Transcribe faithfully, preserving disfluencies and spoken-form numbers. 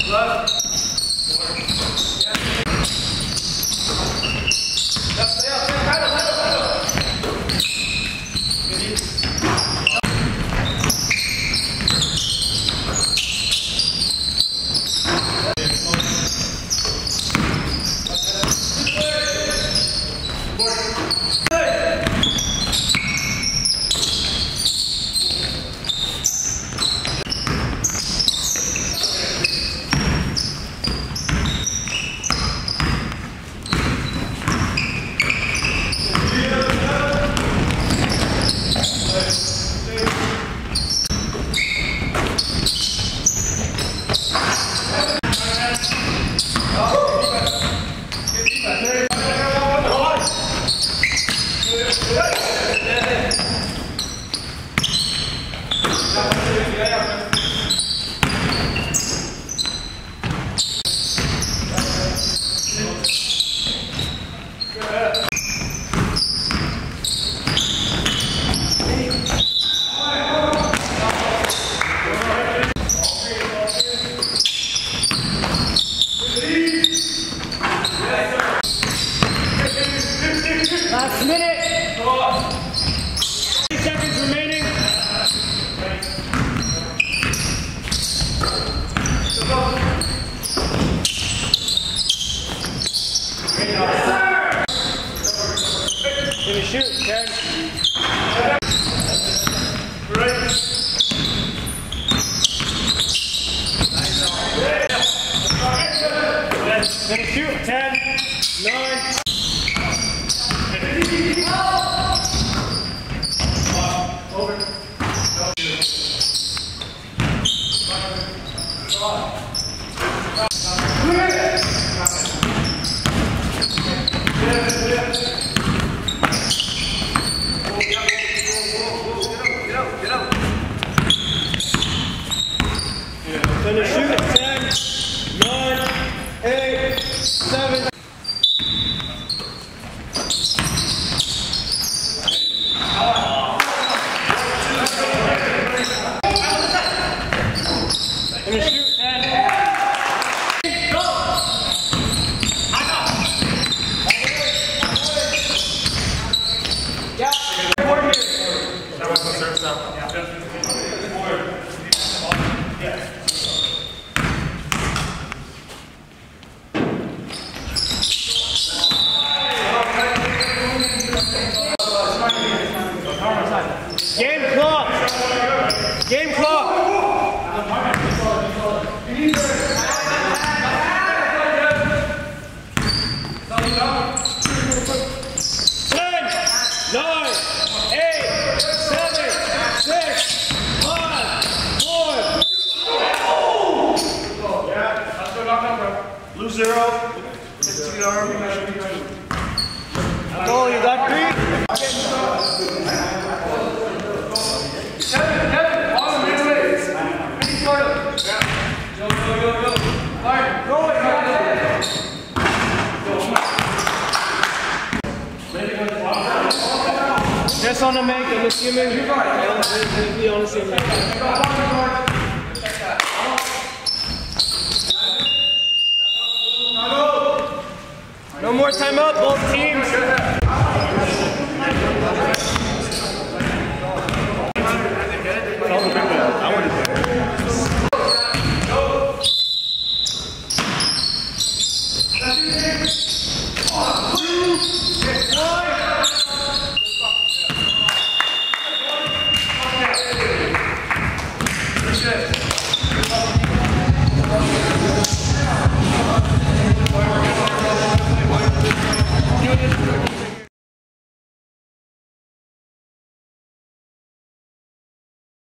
Last minute. Eight seconds remaining. Gonna shoot, ten. Gonna shoot, ten, nine. Over. Gonna shoot at ten, nine, eight, seven. Gonna shoot ten. Go! Yeah. That was the service out. Yeah. Game clock! Game clock! ten, nine, eight, seven, six, five, four. Blue zero. Goal, you got three? Kevin, Kevin, on the midways. Pretty short of it. Go, go, go, go. Fire, go it, go it. Just on the make it, let's give him. Be on the same make. No more timeout, both teams.